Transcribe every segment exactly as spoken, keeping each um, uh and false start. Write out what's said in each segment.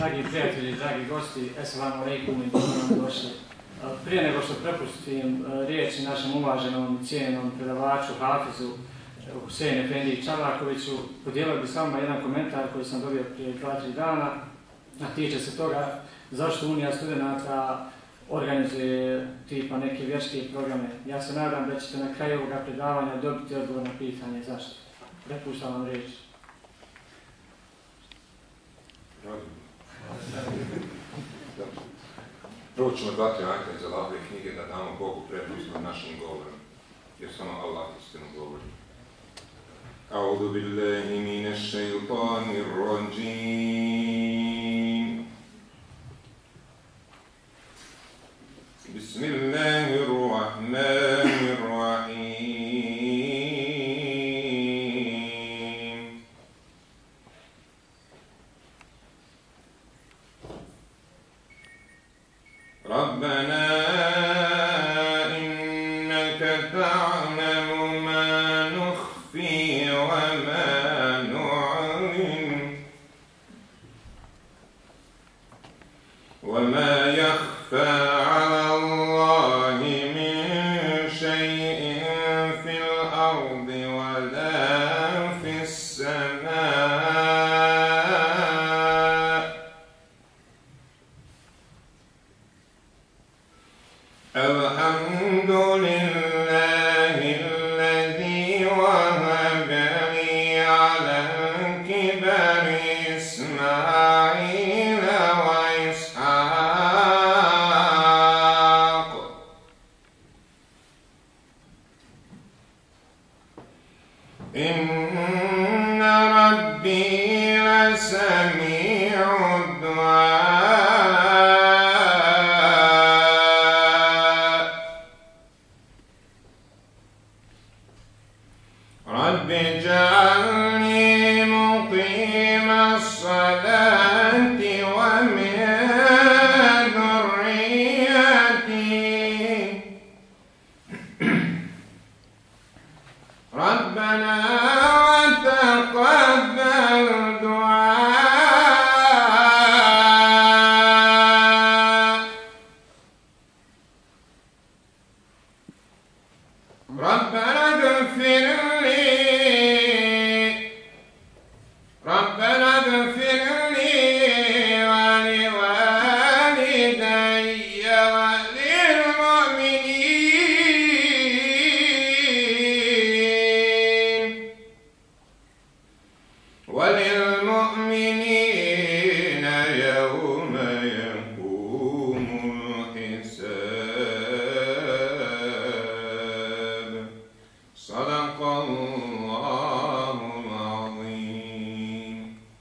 Dragi prijatelji, dragi gosti, Esselamu alaikum i dobro nam došli. Prije nego što prepustim riječi našem uvaženom i cijenjenom predavaču, hafizu Husein Efendi Čarlakoviću, podijelio bih s vama jedan komentar koji sam dobio prije dva tri dana, a tiče se toga zašto Unija studenata organizuje tipa neke vjerske programe. Ja se nadam da ćete na kraju ovoga predavanja dobiti odgovor na pitanje zašto. Prepuštam vam riječ. Prvo ćemo dati ajta iz Allahove knjige da damo Bogu prednost nad našim govorom, jer samo Allah istinu govori. A'udhu billahi minash shaytanir rajim. Bismillahir rahmanir rahim. ربنا إنك تعلم ما نخفي وما نعلن وما يخفى على الله من شيء في الأرض ولا في السماء الحمد لله الذي وهب لي على الكبر إسماعيل وإسحاق إن ربي لسميع الدعاء رب اجعلني مقيم الصلاة ومن ذريتي ربنا وتقبل دعاء ربنا اغفر لي ربنا اغفر لي ولوالدي وللمؤمنين وللمؤمنين يوم يقوم الحساب صدق الله العظيم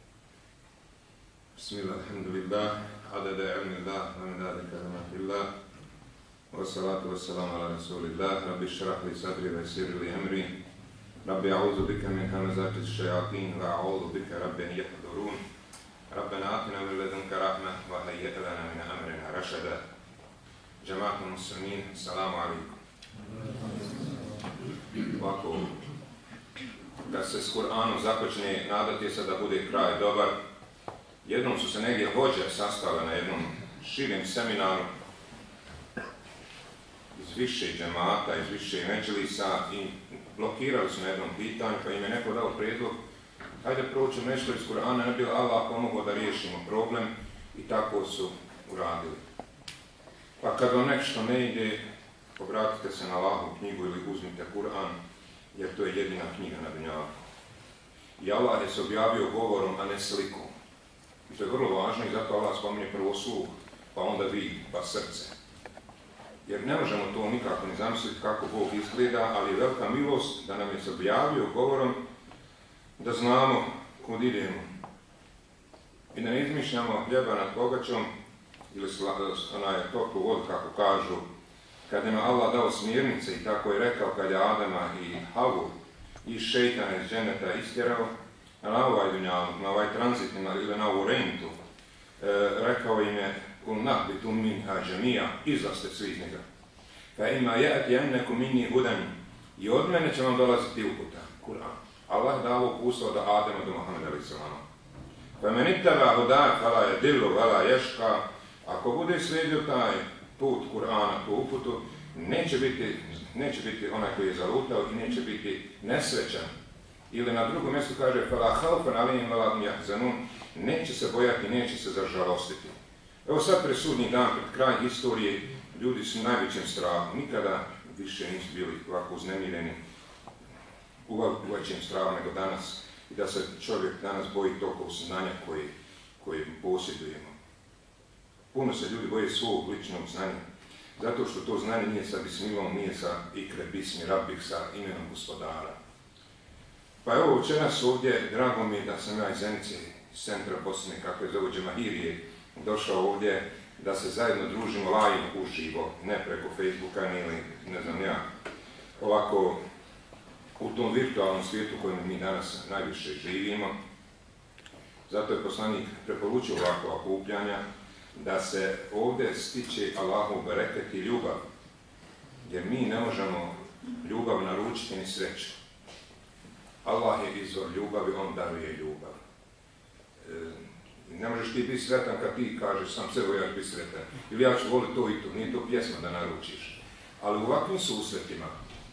بسم الله الحمد لله عدد علم الله ومداد كلمات الله والصلاة والسلام على رسول الله رب اشرح لي صدري ويسر لي أمري ربي أعوذ بك من همزات الشياطين وأعوذ بك رب أن يحضرون ربنا آتنا من لدنك رحمة وهيئ لنا من أمرنا رشدا جماعة المسلمين السلام عليكم. Ovako, kad se s Kur'anom započne, nadati se da bude kraj dobar. Jednom su se negdje vođe sastale na jednom širem seminaru iz više džemata, iz više međlisa i blokirali su na jednom pitanju, pa im je neko dao prijedlog, hajde proću nešto iz Kur'ana, ne bi li Allah pomogao da riješimo problem, i tako su uradili. Pa kad vam nešto ne ide, obratite se na Allahovu knjigu ili uzmite Kur'an, jer to je jedina knjiga na dunjalu. I Allah je se objavio govorom, a ne slikom. I to je vrlo važno i zato Allah spominje prvo sluh, pa onda vid, pa srce. Jer ne možemo to nikako ni zamisliti kako Bog izgleda, ali je velika milost da nam je se objavio govorom da znamo kud idemo. I da ne izmišljamo hljeba nad pogačom ili onaj toplu vodu, kako kažu, kad je Allah dao smjernice i tako je rekao kad je Adama i Havu i šejtana iz dženeta istjerao na ovaj dunjaluk, na ovaj tranzit ili na ovu rentu, e, rekao im je kul nahbitu minha džemija, izlaste svi iz njega. Fa ima ja'ti ennekum minni hudan, i od mene će vam dolaziti uputa, Kur'an. Allah dao uputstvo od Adama do Muhammeda alejhi selam. Femenitara hodar hala je dillu vala ješka, ako bude slijedio taj put Kur'ana, tu uputu, neće biti, neće biti onaj koji je zalutao i neće biti nesrećan. Ili na drugom mjestu kaže fala haufan alejhim wala hum yahzanun, neće se bojati, neće se zažalostiti. Evo sad pred sudnji dan, pred kraj historije, ljudi su u najvećem strahu. Nikada više nisu bili ovako uznemireni u većem strahu nego danas. I da se čovjek danas boji toliko znanja koje, koje posjedujemo. Puno se ljudi boje svog ličnog znanja. Zato što to znanje nije sa bismilom, nije sa ikre, bismi, rabbik, sa imenom gospodara. Pa evo večeras ovdje, drago mi je da sam ja iz Zenice, iz centra Bosne, kako je zove Džemahirije, došao ovdje da se zajedno družimo live uživo, ne preko Facebooka ili ne znam ja, ovako u tom virtualnom svijetu kojem mi danas najviše živimo. Zato je poslanik preporučio ovako okupljanja da se ovdje stiče Allahu bereket i ljubav, jer mi ne možemo ljubav naručiti ni sreću. Allah je izvor ljubavi, on daruje ljubav. E, ne možeš ti biti sretan kad ti kažeš sam sebe ja ću biti sretan. Ili ja ću voliti to i to, nije to pjesma da naručiš. Ali u ovakvim susretima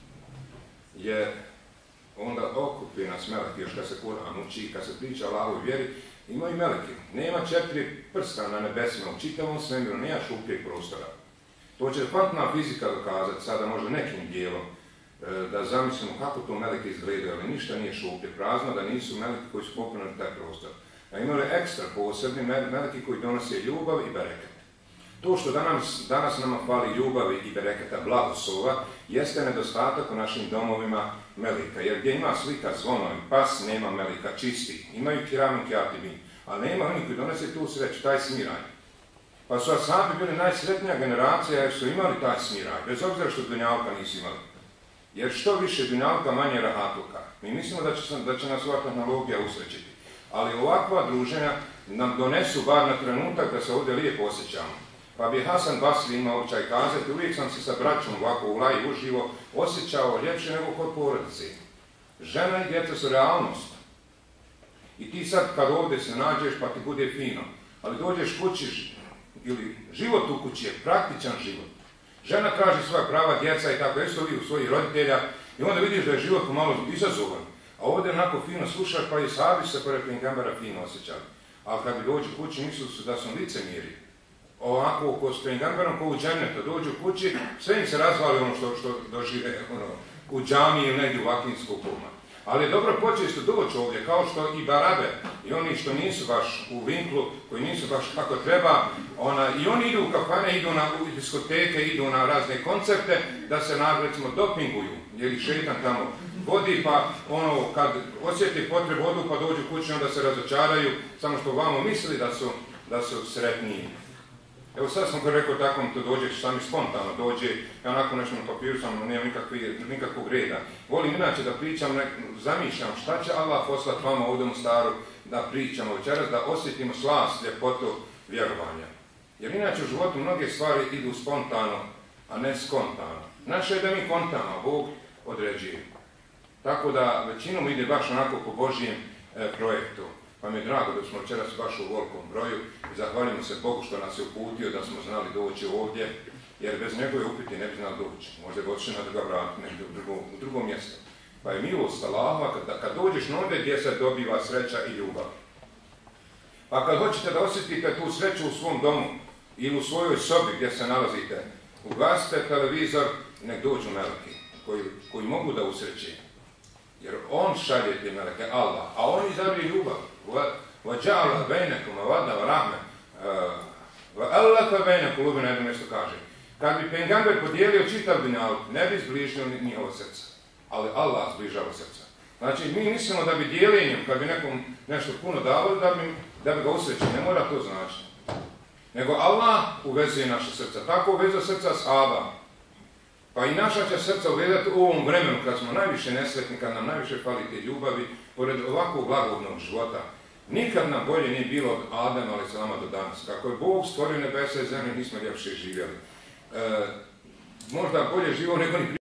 je onda okupljena s meleki, još kad se Kur'an uči, kad se priča o Allahovoj vjeri, ima i meleki. Nema četiri prsta na nebesima, u čitavom svemiru, nema šupljeg prostora. To će kvantna fizika dokazati sada možda nekim dijelom, da zamislimo kako to meleke izgledaju, ali ništa nije šuplje, prazno, da nisu meleki koji su popunili taj prostor. A imali ekstra posebni meleki koji donose ljubav i bereket. To što danas, danas nama fali ljubavi i bereketa, blagoslova, jeste nedostatak u našim domovima melika. Jer gdje ima slika zvono i pas, nema melika čisti. Imaju kiramin kjatibin, ali nema oni koji donose tu sreću, taj smiraj. Pa su ashabi bili najsretnija generacija jer su imali taj smiraj, bez obzira što dunjalka nisu imali. Jer što više dunjalka, manje rahatluka. Mi mislimo da će, da će nas ova tehnologija usrećiti. Ali ovakva druženja nam donesu bar na trenutak da se ovdje lijepo osjećamo. Pa bi Hasan Basri imao običaj kazati, uvijek sam se sa braćom ovako u laji uživo osjećao ljepše nego kod porodice. Žena i djeca su realnost. I ti sad kad ovdje se nađeš pa ti bude fino. Ali dođeš kući ili život u kući je praktičan život. Žena traži svoja prava, djeca i tako, jesu li u svojih roditelja i onda vidiš da je život pomalo izazovan. A ovdje onako fino slušaš pa i sahabi se pored pejgambera fino osjećali. Ali kad bi dođu kući mislili su da su licemjeri. Ovako ko s pejgamberom, ko u džennetu, dođu kući, sve im se razvali ono što, što dožive ono, u džamiji ili negdje u ovakvim skupima. Ali je dobro počesto doći ovdje, kao što i barabe, i oni što nisu baš u vinklu, koji nisu baš kako treba, ona, i oni idu u kafane, idu na diskoteke, idu na razne koncerte, da se, recimo, dopinguju, jer ih šeitan tamo vodi, pa ono, kad osjeti potrebu odu, pa dođu kući, onda se razočaraju, samo što vamo misli da su, da su sretniji. Evo sad sam rekao tako mi to dođe, što mi spontano dođe, ja onako nešto na papiru sam, nemam nikakvog reda. Volim inače da pričam, ne, zamišljam šta će Allah poslati vama ovdje u Staru da pričamo večeras, da osjetimo slast, ljepotu vjerovanja. Jer inače u životu mnoge stvari idu spontano, a ne skontano. Naše je da mi kontamo, Bog određuje. Tako da većinom ide baš onako po Božjem e, projektu. Pa mi je drago da smo večeras baš u velikom broju i zahvaljujemo se Bogu što nas je uputio da smo znali doći ovdje, jer bez njegove upiti ne bi znali doći. Možda je otišli na druga vrata, negdje u drugo, u drugo mjesto. Pa je milost Allahova kad, kad dođeš na ovdje gdje se dobiva sreća i ljubav. Pa kad hoćete da osjetite tu sreću u svom domu ili u svojoj sobi gdje se nalazite, ugasite televizor, nek dođu meleki koji, koji mogu da usreće. Jer on šalje te meleke, Allah, a on izabri ljubav. وَجَعَلَ بَيْنَكُمْ وَوَدَّ وَرَحْمَ وَأَلَّفَ بَيْنَ قُلُوبِنَا jedno mjesto kaže. Kad bi pejgamber podijelio čitav dunjaluk, ne bi zbližio njihovo srca. Ali Allah zbližava srca. Znači, mi mislimo da bi dijelenjem, kad bi nekom nešto puno davali, da bi, da bi ga usrećili. Ne mora to značiti. Nego Allah uvezuje naše srca. Tako uvezuje srca ashaba. Pa i naša će srca uvezati u ovom vremenu kad smo najviše nesretni, kad nam najviše fali te ljubavi, pored ovakvog lagodnog života. Nikad nam bolje nije bilo od Adama, ali salama do danas. Kako je Bog stvorio nebesa i zemlju, nismo ljepše živjeli. E, možda bolje živo nego ni